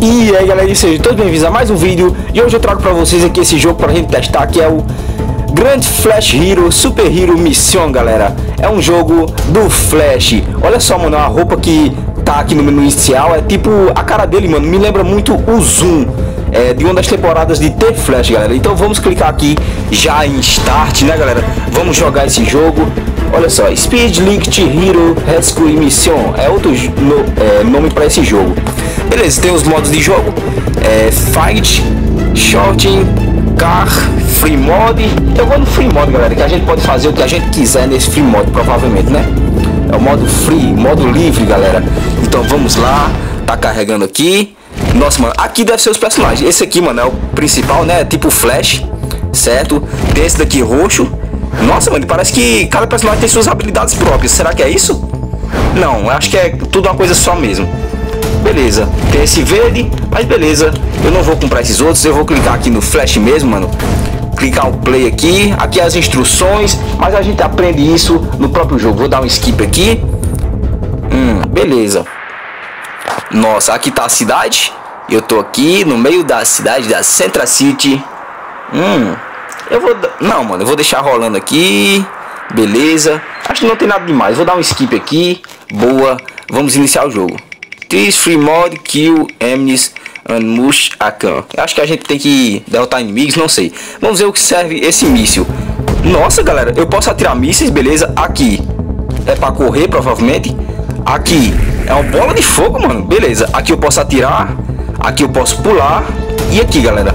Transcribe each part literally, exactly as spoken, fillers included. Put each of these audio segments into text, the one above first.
E aí galera, sejam todos bem-vindos a mais um vídeo. E hoje eu trago pra vocês aqui esse jogo pra gente testar, que é o Grand Flash Hero Super Hero Mission, galera. É um jogo do Flash. Olha só, mano, a roupa que tá aqui no menu inicial é tipo a cara dele, mano, me lembra muito o Zoom, é, de uma das temporadas de The Flash, galera. Então vamos clicar aqui já em Start, né, galera? Vamos jogar esse jogo. Olha só, Speed Linked Hero Rescue Mission é outro no, é, nome para esse jogo. Beleza, tem os modos de jogo, é, Fight, Shooting, Car, Free Mode. Eu vou no Free Mode, galera, que a gente pode fazer o que a gente quiser nesse Free Mode, provavelmente, né? É o modo Free, modo livre, galera. Então vamos lá, tá carregando aqui. Nossa, mano, aqui deve ser os personagens. Esse aqui, mano, é o principal, né? Tipo Flash, certo? Tem esse daqui roxo. Nossa, mano, parece que cada personagem tem suas habilidades próprias. Será que é isso? Não, acho que é tudo uma coisa só mesmo. Beleza, tem esse verde, mas beleza. Eu não vou comprar esses outros, eu vou clicar aqui no Flash mesmo, mano. Clicar o play aqui, aqui as instruções, mas a gente aprende isso no próprio jogo. Vou dar um skip aqui. Hum, beleza. Nossa, aqui tá a cidade. Eu tô aqui no meio da cidade da Central City. Hum, eu vou... Não, mano, eu vou deixar rolando aqui. Beleza. Acho que não tem nada demais. Vou dar um skip aqui. Boa. Vamos iniciar o jogo. This free mode kill enemies and mush akan. Acho que a gente tem que derrotar inimigos, não sei. Vamos ver o que serve esse míssil. Nossa, galera, eu posso atirar mísseis, beleza. Aqui é para correr, provavelmente. Aqui é uma bola de fogo, mano. Beleza. Aqui eu posso atirar. Aqui eu posso pular. E aqui, galera.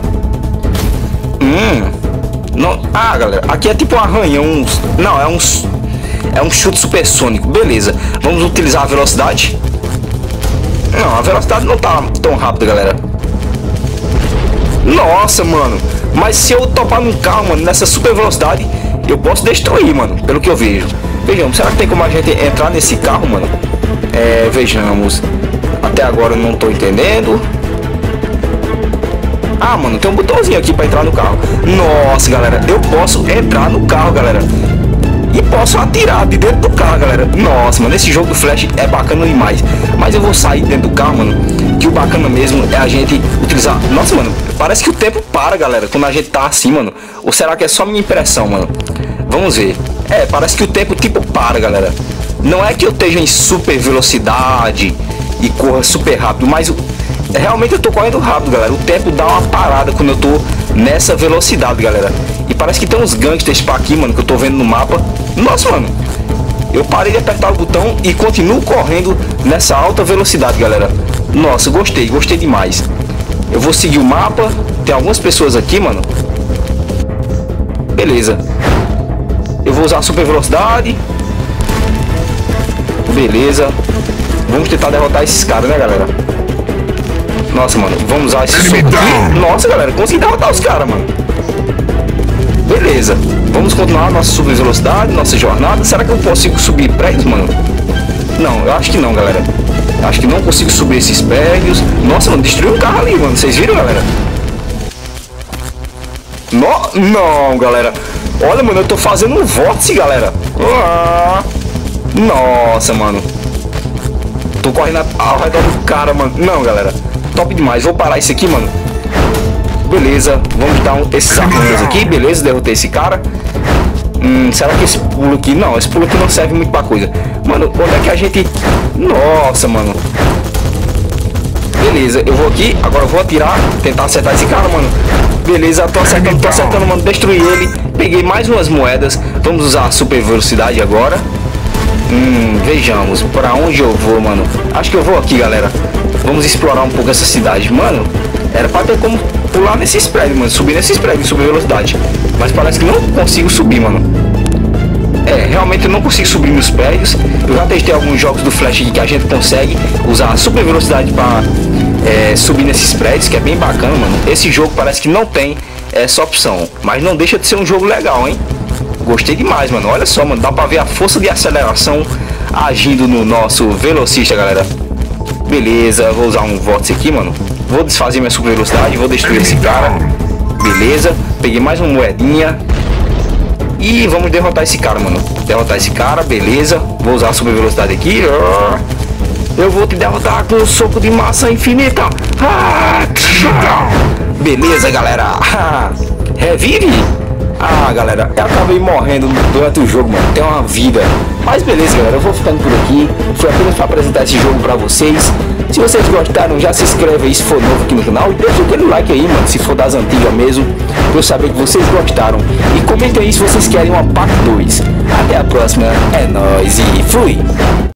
Hum. Não. Ah, galera. Aqui é tipo um arranhão. Uns... Não, é uns. É um chute supersônico. Beleza. Vamos utilizar a velocidade. Não, a velocidade não tá tão rápida, galera. Nossa, mano. Mas se eu topar num carro, mano, nessa super velocidade, eu posso destruir, mano. Pelo que eu vejo. Vejamos, será que tem como a gente entrar nesse carro, mano? É, vejamos. Até agora eu não tô entendendo. Ah, mano, tem um botãozinho aqui pra entrar no carro. Nossa, galera, eu posso entrar no carro, galera. E posso atirar de dentro do carro, galera. Nossa, mano, esse jogo do Flash é bacana demais. Mas eu vou sair dentro do carro, mano. Que o bacana mesmo é a gente utilizar... Nossa, mano, parece que o tempo para, galera, quando a gente tá assim, mano. Ou será que é só minha impressão, mano? Vamos ver. É, parece que o tempo tipo para, galera. Não é que eu esteja em super velocidade e corra super rápido, mas realmente eu tô correndo rápido, galera. O tempo dá uma parada quando eu tô nessa velocidade, galera. E parece que tem uns gangsters pra aqui, mano, que eu tô vendo no mapa. Nossa, mano, eu parei de apertar o botão e continuo correndo nessa alta velocidade, galera. Nossa, gostei, gostei demais. Eu vou seguir o mapa. Tem algumas pessoas aqui, mano. Beleza. Eu vou usar a super velocidade. Beleza. Vamos tentar derrotar esses caras, né, galera? Nossa, mano, vamos usar esse soco aqui. Nossa, galera, consegui derrotar os caras, mano. Beleza, vamos continuar nossa super velocidade, nossa jornada. Será que eu consigo subir prédios, mano? Não, eu acho que não, galera. Eu acho que não consigo subir esses prédios. Nossa, mano, destruiu um carro ali, mano. Vocês viram, galera? No... Não, galera. Olha, mano, eu tô fazendo um vórtice, galera. Ah, nossa, mano. Tô correndo ao redor do cara, mano. Não, galera. Top demais. Vou parar isso aqui, mano. Beleza, vamos dar um, esses arranhões aqui. Beleza, derrotei esse cara. Hum, será que esse pulo aqui... Não, esse pulo aqui não serve muito pra coisa. Mano, onde é que a gente... Nossa, mano. Beleza, eu vou aqui. Agora eu vou atirar. Tentar acertar esse cara, mano. Beleza, tô acertando, tô acertando, mano. Destruí ele. Peguei mais umas moedas. Vamos usar a super velocidade agora. Hum, vejamos. Pra onde eu vou, mano? Acho que eu vou aqui, galera. Vamos explorar um pouco essa cidade. Mano, era pra ter como pular nesses prédios, mano. Subir nesses prédios, subir velocidade. Mas parece que não consigo subir, mano. É, realmente eu não consigo subir nos prédios. Eu já testei alguns jogos do Flash que a gente consegue usar a super velocidade pra é, subir nesses prédios, que é bem bacana, mano. Esse jogo parece que não tem essa opção, mas não deixa de ser um jogo legal, hein? Gostei demais, mano. Olha só, mano, dá pra ver a força de aceleração agindo no nosso velocista, galera. Beleza, vou usar um vórtice aqui, mano. Vou desfazer minha super velocidade, vou destruir esse cara. Beleza, peguei mais uma moedinha. E vamos derrotar esse cara, mano. Derrotar esse cara, beleza. Vou usar a super velocidade aqui. Eu vou te derrotar com um soco de massa infinita. Ah! Beleza, galera. Revive? Ah, galera, eu acabei morrendo durante o jogo, mano. Tem uma vida. Mas beleza, galera, eu vou ficando por aqui. Foi apenas para apresentar esse jogo pra vocês. Se vocês gostaram, já se inscreve aí se for novo aqui no canal. E deixa aquele like aí, mano, se for das antigas mesmo, pra eu saber que vocês gostaram. E comentem aí se vocês querem uma parte dois. Até a próxima, é nóis e fui!